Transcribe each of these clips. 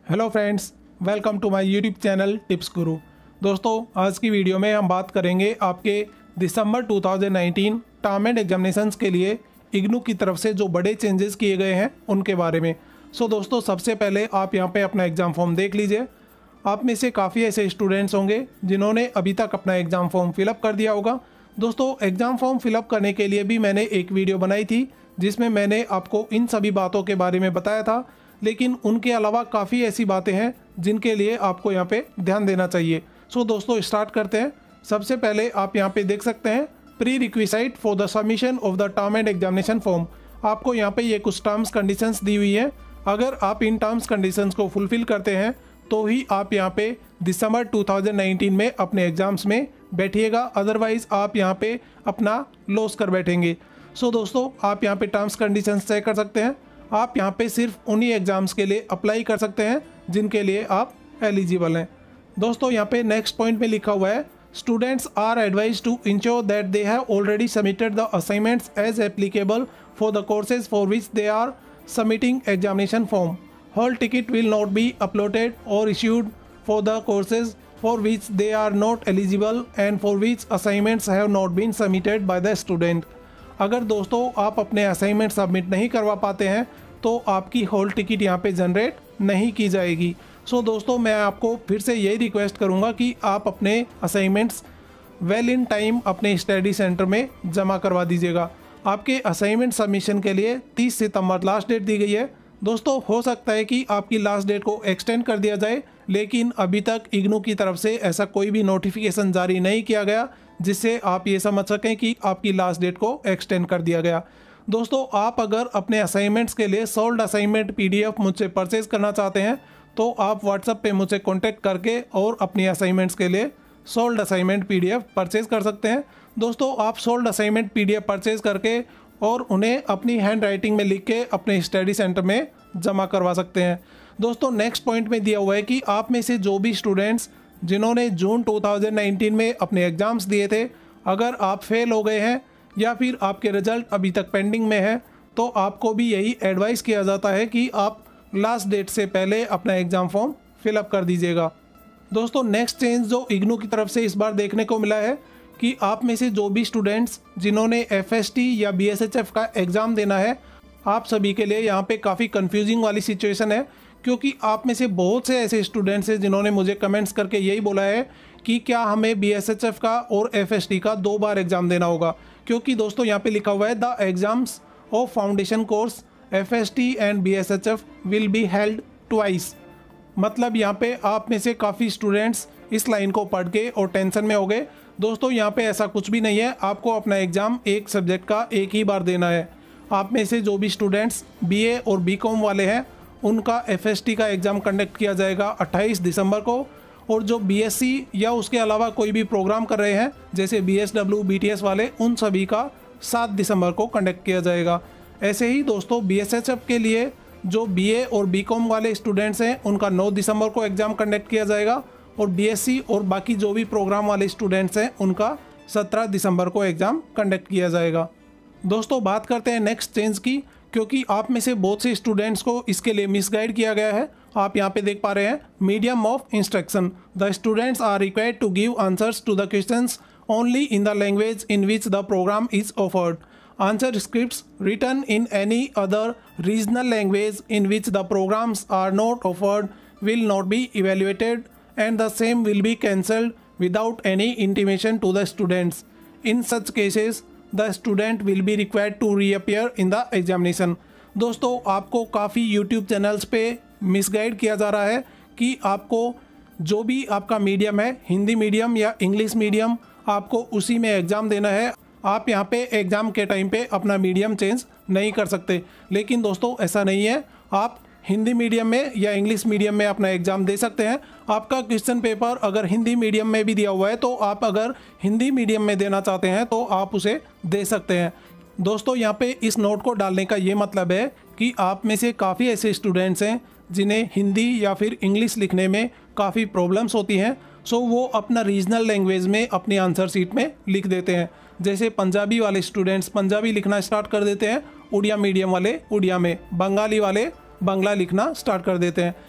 Hello friends, welcome to my YouTube channel tips guru. दोस्तों, आज की वीडियो में हम बात करेंगे आपके दिसंबर 2019 टर्म एंड एग्जामिनेशंस के लिए इग्नू की तरफ से जो बड़े चेंजेस किए गए हैं उनके बारे में। दोस्तों, सबसे पहले आप यहां पे अपना एग्ज़ाम फॉर्म देख लीजिए। आप में से काफ़ी ऐसे स्टूडेंट्स होंगे जिन्होंने अभी तक अपना एग्ज़ाम फॉर्म फिलअप कर दिया होगा। दोस्तों, एग्ज़ाम फॉर्म फिलअप करने के लिए भी मैंने एक वीडियो बनाई थी जिसमें मैंने आपको इन सभी बातों के बारे में बताया था, लेकिन उनके अलावा काफ़ी ऐसी बातें हैं जिनके लिए आपको यहाँ पे ध्यान देना चाहिए। दोस्तों, स्टार्ट करते हैं। सबसे पहले आप यहाँ पे देख सकते हैं prerequisite for the submission of the term end examination form. आपको यहाँ पे ये कुछ टर्म्स कंडीशंस दी हुई है। अगर आप इन टर्म्स कंडीशंस को फुलफिल करते हैं तो ही आप यहाँ पे दिसंबर 2019 में अपने एग्ज़ाम्स में बैठिएगा, अदरवाइज़ आप यहाँ पे अपना लॉस कर बैठेंगे। दोस्तों, आप यहाँ पे टर्म्स कंडीशंस चेक कर सकते हैं। आप यहाँ पे सिर्फ उन्हीं एग्ज़ाम्स के लिए अप्लाई कर सकते हैं जिनके लिए आप एलिजिबल हैं। दोस्तों, यहाँ पे नेक्स्ट पॉइंट में लिखा हुआ है students are advised to ensure that they have already submitted the assignments as applicable for the courses for which they are submitting examination form. Hall ticket will not be uploaded और issued for the courses for which they are not eligible and for which assignments have not been submitted by the student. अगर दोस्तों आप अपने assignment submit नहीं करवा पाते हैं तो आपकी हॉल टिकट यहाँ पे जनरेट नहीं की जाएगी। दोस्तों, मैं आपको फिर से यही रिक्वेस्ट करूँगा कि आप अपने असाइनमेंट्स वेल इन टाइम अपने स्टडी सेंटर में जमा करवा दीजिएगा। आपके असाइनमेंट सबमिशन के लिए 30 सितंबर लास्ट डेट दी गई है। दोस्तों, हो सकता है कि आपकी लास्ट डेट को एक्सटेंड कर दिया जाए, लेकिन अभी तक इग्नू की तरफ से ऐसा कोई भी नोटिफिकेशन जारी नहीं किया गया जिससे आप ये समझ सकें कि आपकी लास्ट डेट को एक्सटेंड कर दिया गया। दोस्तों, आप अगर अपने असाइनमेंट्स के लिए सोल्ड असाइनमेंट PDF मुझसे परचेज़ करना चाहते हैं तो आप व्हाट्सएप पे मुझसे कांटेक्ट करके और अपनी असाइनमेंट्स के लिए सोल्ड असाइनमेंट PDF परचेज़ कर सकते हैं। दोस्तों, आप सोल्ड असाइनमेंट PDF परचेज़ करके और उन्हें अपनी हैंड राइटिंग में लिख के अपने स्टडी सेंटर में जमा करवा सकते हैं। दोस्तों, नेक्स्ट पॉइंट में दिया हुआ है कि आप में से जो भी स्टूडेंट्स जिन्होंने जून 2019 में अपने एग्ज़ाम्स दिए थे, अगर आप फेल हो गए हैं या फिर आपके रिजल्ट अभी तक पेंडिंग में है तो आपको भी यही एडवाइस किया जाता है कि आप लास्ट डेट से पहले अपना एग्ज़ाम फॉर्म फिलअप कर दीजिएगा। दोस्तों, नेक्स्ट चेंज जो इग्नू की तरफ से इस बार देखने को मिला है कि आप में से जो भी स्टूडेंट्स जिन्होंने FST या BSHF का एग्ज़ाम देना है, आप सभी के लिए यहाँ पे काफ़ी कंफ्यूजिंग वाली सिचुएशन है, क्योंकि आप में से बहुत से ऐसे स्टूडेंट्स हैं जिन्होंने मुझे कमेंट्स करके यही बोला है कि क्या हमें BSHF का और FST का 2 बार एग्ज़ाम देना होगा। क्योंकि दोस्तों, यहाँ पे लिखा हुआ है the exams of foundation course FST and BSHF will be held twice. मतलब यहाँ पे आप में से काफ़ी स्टूडेंट्स इस लाइन को पढ़ के और टेंशन में हो गए। दोस्तों, यहाँ पे ऐसा कुछ भी नहीं है। आपको अपना एग्ज़ाम एक सब्जेक्ट का एक ही बार देना है। आप में से जो भी स्टूडेंट्स BA और BCom वाले हैं उनका FST का एग्ज़ाम कंडक्ट किया जाएगा 28 दिसंबर को, और जो BSc या उसके अलावा कोई भी प्रोग्राम कर रहे हैं जैसे BSW BTS वाले, उन सभी का 7 दिसंबर को कंडक्ट किया जाएगा। ऐसे ही दोस्तों, BSHF के लिए जो BA और BCom वाले स्टूडेंट्स हैं उनका 9 दिसंबर को एग्ज़ाम कंडक्ट किया जाएगा, और BSc और बाकी जो भी प्रोग्राम वाले स्टूडेंट्स हैं उनका 17 दिसंबर को एग्ज़ाम कंडक्ट किया जाएगा। दोस्तों, बात करते हैं नेक्स्ट चेंज की, क्योंकि आप में से बहुत से स्टूडेंट्स को इसके लिए मिसगाइड किया गया है। आप यहाँ पे देख पा रहे हैं medium of instruction. The students are required to give answers to the questions only in the language in which the programme is offered. Answer scripts written in any other regional language in which the programmes are not offered will not be evaluated and the same will be cancelled without any intimation to the students. In such cases the student will be required to reappear in the examination. दोस्तों, आपको काफ़ी YouTube channels पे misguide किया जा रहा है कि आपको जो भी आपका मीडियम है, हिंदी मीडियम या इंग्लिश मीडियम, आपको उसी में एग्ज़ाम देना है। आप यहाँ पे एग्ज़ाम के टाइम पे अपना मीडियम चेंज नहीं कर सकते। लेकिन दोस्तों, ऐसा नहीं है। आप हिंदी मीडियम में या इंग्लिश मीडियम में अपना एग्ज़ाम दे सकते हैं। आपका क्वेश्चन पेपर अगर हिंदी मीडियम में भी दिया हुआ है तो आप अगर हिंदी मीडियम में देना चाहते हैं तो आप उसे दे सकते हैं। दोस्तों, यहाँ पे इस नोट को डालने का ये मतलब है कि आप में से काफ़ी ऐसे स्टूडेंट्स हैं जिन्हें हिंदी या फिर इंग्लिश लिखने में काफ़ी प्रॉब्लम्स होती हैं। वो अपना रीजनल लैंग्वेज में अपनी आंसर शीट में लिख देते हैं। जैसे पंजाबी वाले स्टूडेंट्स पंजाबी लिखना स्टार्ट कर देते हैं, उड़िया मीडियम वाले उड़िया में, बंगाली वाले बांग्ला लिखना स्टार्ट कर देते हैं।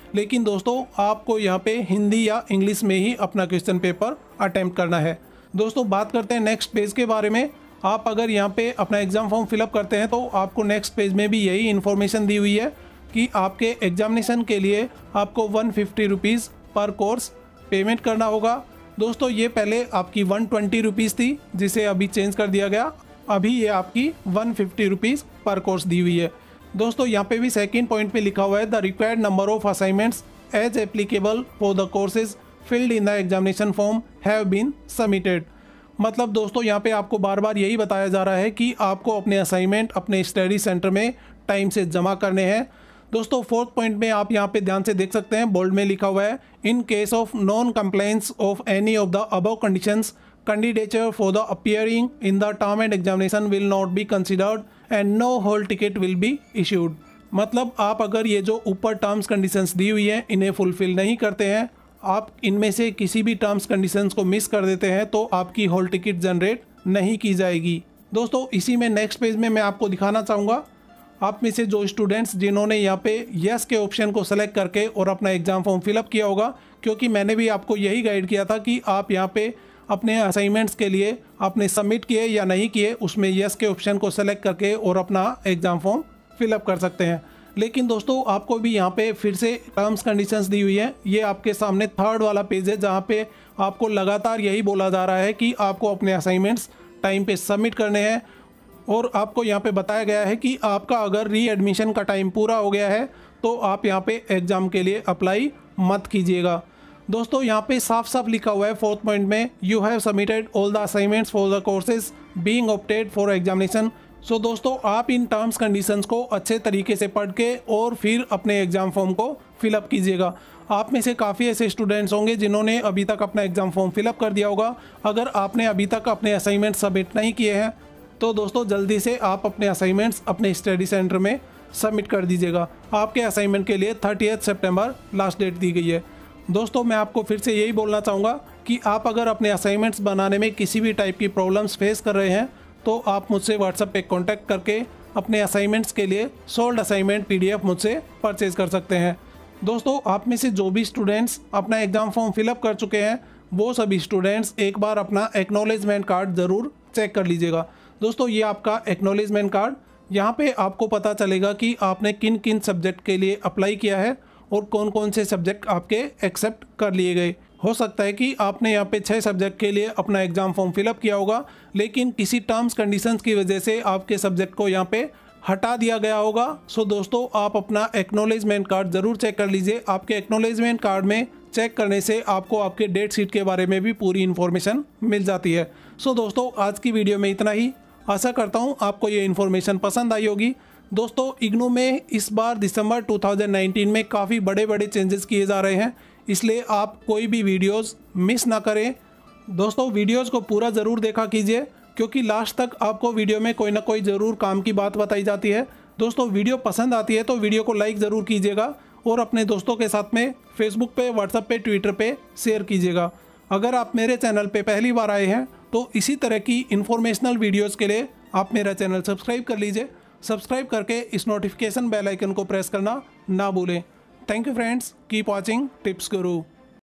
लेकिन दोस्तों आपको यहाँ पे हिंदी या इंग्लिश में ही अपना क्वेश्चन पेपर अटेम्प्ट करना है। दोस्तों बात करते हैं नेक्स्ट पेज के बारे में। आप अगर यहाँ पे अपना एग्ज़ाम फॉर्म फिलअप करते हैं तो आपको नेक्स्ट पेज में भी यही इन्फॉर्मेशन दी हुई है कि आपके एग्जामिनेशन के लिए आपको 150 रुपीज़ पर कोर्स पेमेंट करना होगा। दोस्तों ये पहले आपकी 120 रुपीज़ थी, जिसे अभी चेंज कर दिया गया। अभी ये आपकी 150 रुपीज़ पर कोर्स दी हुई है। दोस्तों यहाँ पे भी सेकंड पॉइंट पे लिखा हुआ है the required number of assignments as applicable for the courses filled in the examination form have been submitted. मतलब दोस्तों यहाँ पे आपको बार बार यही बताया जा रहा है कि आपको अपने असाइनमेंट अपने स्टडी सेंटर में टाइम से जमा करने हैं। दोस्तों फोर्थ पॉइंट में आप यहाँ पे ध्यान से देख सकते हैं, बोल्ड में लिखा हुआ है in case of non compliance of any of the above conditions candidature for the appearing in the term end examination will not be considered and no hall ticket will be issued. मतलब आप अगर ये जो ऊपर terms conditions दी हुई है इन्हें fulfil नहीं करते हैं, आप इनमें से किसी भी टर्म्स कंडीशंस को मिस कर देते हैं तो आपकी हॉल टिकट जनरेट नहीं की जाएगी। दोस्तों इसी में नेक्स्ट पेज में मैं आपको दिखाना चाहूँगा, आप में से जो स्टूडेंट्स जिन्होंने यहाँ पे यस के ऑप्शन को सेलेक्ट करके और अपना एग्ज़ाम फॉर्म फिलअप किया होगा, क्योंकि मैंने भी आपको यही गाइड किया था कि आप यहाँ पे अपने असाइनमेंट्स के लिए आपने सबमिट किए या नहीं किए उसमें यस के ऑप्शन को सेलेक्ट करके और अपना एग्ज़ाम फॉर्म फिलअप कर सकते हैं। लेकिन दोस्तों आपको भी यहाँ पे फिर से टर्म्स कंडीशंस दी हुई है। ये आपके सामने थर्ड वाला पेज है जहाँ पे आपको लगातार यही बोला जा रहा है कि आपको अपने असाइनमेंट्स टाइम पे सबमिट करने हैं और आपको यहाँ पे बताया गया है कि आपका अगर री एडमिशन का टाइम पूरा हो गया है तो आप यहाँ पे एग्ज़ाम के लिए अप्लाई मत कीजिएगा। दोस्तों यहाँ पे साफ साफ लिखा हुआ है फोर्थ पॉइंट में you have submitted all the assignments for the courses being opted for examination. So दोस्तों आप इन टर्म्स कंडीशंस को अच्छे तरीके से पढ़ के और फिर अपने एग्ज़ाम फॉर्म को फिलअप कीजिएगा। आप में से काफ़ी ऐसे स्टूडेंट्स होंगे जिन्होंने अभी तक अपना एग्ज़ाम फॉर्म फिलअप कर दिया होगा। अगर आपने अभी तक अपने असाइनमेंट सबमिट नहीं किए हैं तो दोस्तों जल्दी से आप अपने असाइनमेंट्स अपने स्टडी सेंटर में सबमिट कर दीजिएगा। आपके असाइनमेंट के लिए 30 सितंबर लास्ट डेट दी गई है। दोस्तों मैं आपको फिर से यही बोलना चाहूँगा कि आप अगर अपने असाइनमेंट्स बनाने में किसी भी टाइप की प्रॉब्लम्स फेस कर रहे हैं तो आप मुझसे व्हाट्सएप पे कांटेक्ट करके अपने असाइनमेंट्स के लिए सोल्ड असाइनमेंट PDF मुझसे परचेज़ कर सकते हैं। दोस्तों आप में से जो भी स्टूडेंट्स अपना एग्ज़ाम फॉर्म फिलअप कर चुके हैं वो सभी स्टूडेंट्स एक बार अपना एक्नॉलेजमेंट कार्ड ज़रूर चेक कर लीजिएगा। दोस्तों ये आपका एक्नॉलेजमेंट कार्ड, यहाँ पे आपको पता चलेगा कि आपने किन किन सब्जेक्ट के लिए अप्लाई किया है और कौन कौन से सब्जेक्ट आपके एक्सेप्ट कर लिए गए। हो सकता है कि आपने यहाँ पे 6 सब्जेक्ट के लिए अपना एग्ज़ाम फॉर्म फिलअप किया होगा, लेकिन किसी टर्म्स कंडीशंस की वजह से आपके सब्जेक्ट को यहाँ पे हटा दिया गया होगा। सो दोस्तों आप अपना एक्नॉलेजमेंट कार्ड ज़रूर चेक कर लीजिए। आपके एक्नॉलेजमेंट कार्ड में चेक करने से आपको आपके डेट शीट के बारे में भी पूरी इन्फॉर्मेशन मिल जाती है। सो दोस्तों आज की वीडियो में इतना ही। आशा करता हूँ आपको ये इन्फॉर्मेशन पसंद आई होगी। दोस्तों इग्नू में इस बार दिसंबर 2019 में काफ़ी बड़े बड़े चेंजेस किए जा रहे हैं, इसलिए आप कोई भी वीडियोस मिस ना करें। दोस्तों वीडियोस को पूरा ज़रूर देखा कीजिए, क्योंकि लास्ट तक आपको वीडियो में कोई ना कोई ज़रूर काम की बात बताई जाती है। दोस्तों वीडियो पसंद आती है तो वीडियो को लाइक ज़रूर कीजिएगा और अपने दोस्तों के साथ में फेसबुक पे, व्हाट्सएप पे, ट्विटर पे शेयर कीजिएगा। अगर आप मेरे चैनल पे पहली बार आए हैं तो इसी तरह की इन्फॉर्मेशनल वीडियोस के लिए आप मेरा चैनल सब्सक्राइब कर लीजिए। सब्सक्राइब करके इस नोटिफिकेशन बेल आइकन को प्रेस करना ना भूलें। Thank you friends, keep watching tips Guru.